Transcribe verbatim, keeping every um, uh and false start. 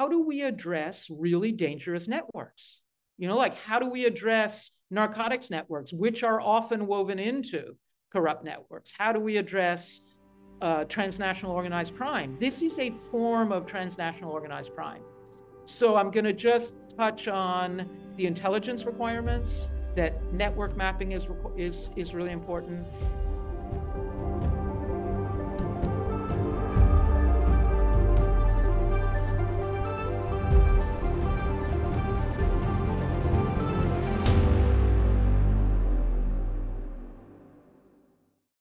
how do we address really dangerous networks? You know, like how do we address narcotics networks, which are often woven into corrupt networks? How do we address uh, transnational organized crime? This is a form of transnational organized crime. So I'm going to just touch on the intelligence requirements, that network mapping is, is, is really important,